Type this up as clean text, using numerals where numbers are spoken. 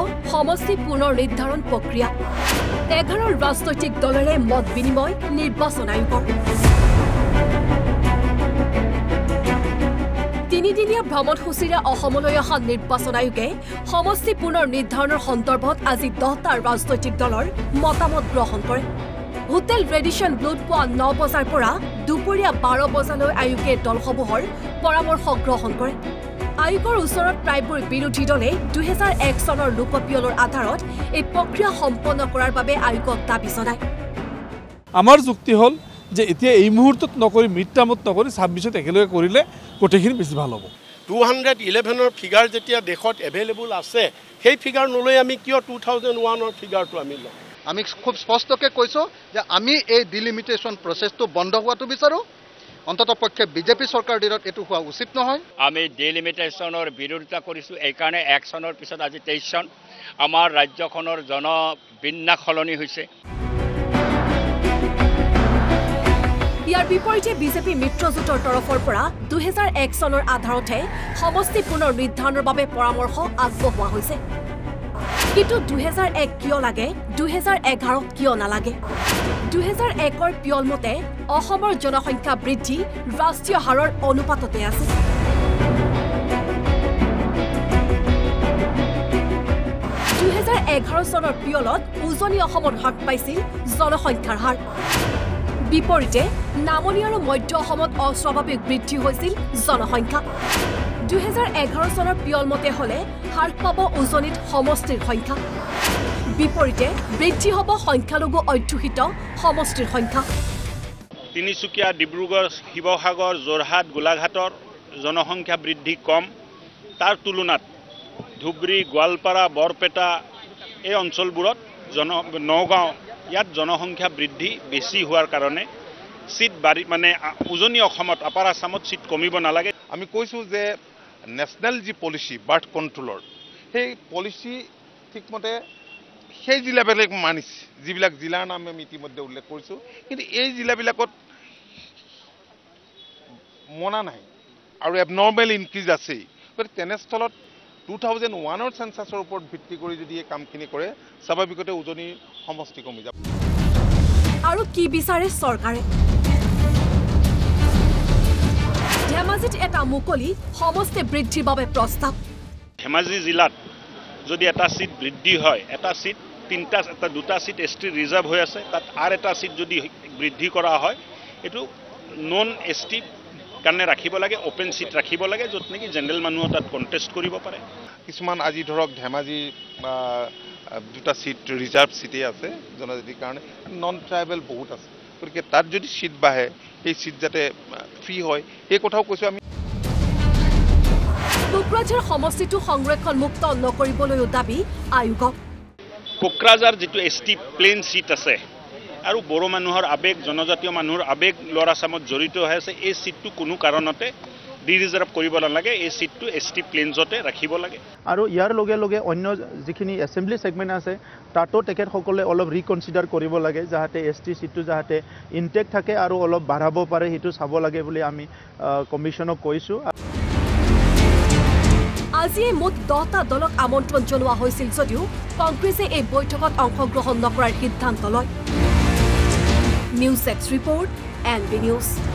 সমষ্টি পুনৰ নিৰ্ধাৰণ প্ৰক্ৰিয়া 11 ৰাজনৈতিক দলেৰে মত বিনিময় নিৰ্বাচন আয়োগৰ তিনিদিনীয়া ভ্ৰমণসূচীৰে অসমলৈ অহা নিৰ্বাচন আয়োগে সমষ্টি পুনৰ নিৰ্ধাৰণৰ সন্দৰ্ভত আজি 10টা ৰাজনৈতিক দলৰ মতামত গ্ৰহণ কৰে হোটেল ৰেডিশ্যন ব্লুত পুৱা 9 বজাৰ পৰা দুপৰীয়া 12 বজালৈ আয়োগে দলসমূহৰ পৰামৰ্শ গ্ৰহণ কৰে আয়োগৰ ওচৰত প্ৰায়বোৰ বিৰোধী দলে 2001 চনৰ লোকপিয়লৰ আধাৰত এই প্ৰক্ৰিয়া সম্পন্ন কৰাৰ বাবে আয়োগক দাবী জনায় আমাৰ যুক্তি হল যে এতিয়া এই মুহূৰ্তত নকৰি মিডটামত নকৰি 26ত একেলগে কৰিলে গোটেইখিনি বেছি ভাল হ'ব 211ৰ ফিগাৰ যেতিয়া দেশত এভেইলেবল আছে সেই ফিগাৰ নলৈ আমি কিয় 2001ৰ ফিগাৰটো আমি লওঁ আমি খুব স্পষ্টকৈ কৈছো যে আমি এই ডিলিমিটেশন প্ৰচেছটো বন্ধ হোৱাটো বিচাৰো অন্ততপক্ষে বিজেপি চৰকাৰ দিনত এটো হোৱা উচিত নহয় আমি ডিলিমিটেশনৰ বিৰোধিতা কৰিছো এই কাৰণে 1 চনৰ পিছত আজি 23 চন আমাৰ ৰাজ্যখনৰ জনবিন্যাস সলনি হৈছে ইয়াৰ বিপৰীতে বিজেপি মিত্ৰজোঁটৰ তৰফৰ পৰা 2001 চনৰ আধাৰতে সমষ্টি পুনৰ নিৰ্ধাৰণৰ বাবে পৰামৰ্শ আগবঢ়োৱা হৈছে কিন্তু 2001 কিয় লাগে 2011 কিয় নালাগে 2001ৰ পিয়ল মতে অসমৰ জনসংখ্যা বৃদ্ধি ৰাষ্ট্ৰীয় হাৰৰ অনুপাততে আছে 2011 চনৰ পিয়লত উজনি অসমত হ্ৰাস পাইছিল জনসংখ্যাৰ হাৰ বিপৰীতে নামনি আৰু মধ্য অসমত অস্বাভাৱিক বৃদ্ধি হৈছিল জনসংখ্যা 2011 চনৰ পিয়ল মতে হলে হ্ৰাস পাব উজনিত সমষ্টিৰ সংখ্যা বিপৰীতে বৃদ্ধি হ'ব সংখ্যালঘু অধ্যুষিত সমষ্টিৰ সংখ্যা তিনিচুকীয়া ডিব্ৰুগড় শিৱসাগৰ যোৰহাট গোলাঘাটৰ জনসংখ্যা বৃদ্ধি কম তাৰ তুলনাত ধুবৰী গোৱালপাৰা বৰপেটা এই অঞ্চলবোৰত নগাঁও ইয়াত জনসংখ্যা বৃদ্ধি বেছি হোৱাৰ কাৰণে সিট বাড়ি মানে উজনি অসমত আপাৰ আসামত সিট কমিব নালাগে আমি কৈছো যে ন্যাশনাল জি পলিসি বাৰ্থ কন্ট্ৰোলৰ সেই পলিসি ঠিকমতে সেই জিলাবিলাক মানিছে যিবিলাক জিলাৰ নাম আমি ইতিমধ্যে উল্লেখ কৰিছো কিন্তু এই জিলাবিলাকত মনা নাই আৰু এবনৰ্মেল ইনক্ৰিজ আছে গতিকে তেনেস্থলত 2001ৰ সেন্সাসৰ ওপৰত ভিত্তি কৰি যদি এই কামখিনি কৰে স্বাভাৱিকতে উজনি সমষ্টি কমি যাব আৰু কি বিচাৰে চৰকাৰে ধেমাজিত এটা মুকলি সমষ্টি বৃদ্ধিৰ বাবে প্ৰস্তাৱ ধেমাজি জিলাত যদি এটা সিট বৃদ্ধি হয় এটা সিট দুটা সিট এসটি ৰিজাৰ্ভ হৈ আছে তাত আৰু এটা সিট যদি বৃদ্ধি কৰা হয় এটো নন এসটি কাৰণে ৰাখিব লাগে ওপেন সিট ৰাখিব লাগে যত নেকি জেনাৰেল মানুহ তাত কন্টেস্ট কৰিব পাৰে কিছুমান আজি ধৰক ধেমাজি দুটা সিট ৰিজাৰ্ভ সিটে আছে জনজাতিৰ কাৰণে নন ট্ৰাইবেল বহুত আছে গতিকে তাত যদি সিট বাহে এই সিট যাতে ফ্ৰী হয় এই কথাও কৈছো আমি কোকৰাঝাৰ সমষ্টিটো সংৰক্ষণ মুক্ত নকৰিবলৈ দাবী আয়োগক কোকৰাঝাৰ যেটো এসটি প্লেন সিট আছে আৰু বড়ো মানুহৰ আবেগ জনজাতীয় মানুহৰ আবেগ লৰা সামত জড়িত হৈ আছে এই সিটটো কোনো কাৰণতে ডি ৰিজাৰ্ভ কৰিব নালাগে এই সিটটো এসটি প্লেনজতে ৰাখিব লাগে আৰু ইয়াৰ লগে লগে অন্য যিখিনি এসেম্বলি সেগমেন্ট আছে তাতো তেখেতসকলে অলপ ৰিকনসিডাৰ কৰিব লাগে যাতে এসটি সিটটো যাতে ইনটেক থাকে আৰু অলপ বাঢ়াব পাৰে হেতু চাব লাগে বুলি আমি কমিশনক কৈছো আজি মুঠ 10টা দলক আমন্ত্ৰণ জনোৱা হৈছিল যদিও কংগ্ৰেছে এই বৈঠকত অংশগ্ৰহণ নকৰাৰ সিদ্ধান্ত লয় নিউজ 6 ৰিপৰ্ট NB News